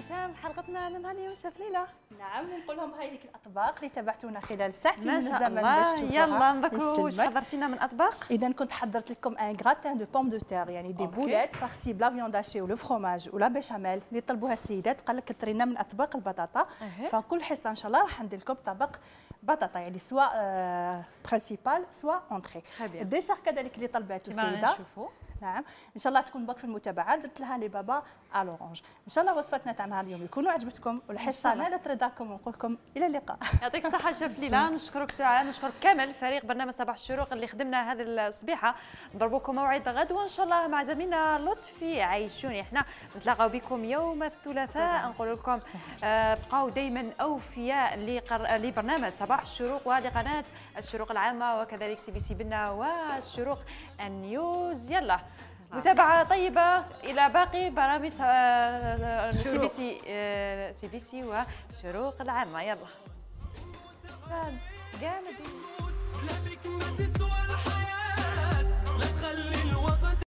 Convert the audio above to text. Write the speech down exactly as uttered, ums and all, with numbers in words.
ختام حلقتنا من اليوم شاف ليلى. نعم، ونقول لهم هاي ديك الاطباق اللي تابعتونا خلال ساعتين ما من شاء الزمن الله. باش تشوفوها. يلا نذكروا واش حضرتي لنا من اطباق. اذا كنت حضرت لكم ان غراتان دو بوم دو تير، يعني دي بولات فارسي بلا فيوند هاشي ولو فروماج ولا بيشاميل اللي طلبوها السيدات. قال لك كثرينا من اطباق البطاطا، أه. فكل حصه ان شاء الله راح ندير لكم طبق بطاطا، يعني سواء برينسيبال سواء اونتري. الديسير كذلك اللي طلبته السيده. نعم، ان شاء الله تكون باك في المتابعه. درت لها لي بابا على اورانج. ان شاء الله وصفتنا تاعنا اليوم يكونوا عجبتكم، والحصه نالت رضاكم، ونقول لكم الى اللقاء. يعطيك الصحه شاف ليلى. نشكرك سعاد، نشكرك كامل فريق برنامج صباح الشروق اللي خدمنا هذه الصبيحه. نضربوكم موعد غد وان شاء الله مع زميلنا لطفي عيشوني. احنا نتلاقاو بكم يوم الثلاثاء. نقول لكم آه بقاو دائما اوفياء لبرنامج صباح الشروق ولقناه الشروق العامه وكذلك سي بي سي بنا والشروق النيوز. يلا متابعة طيبة إلى باقي برامج سي بي سي سي بي سي وشروق العامة. يلا.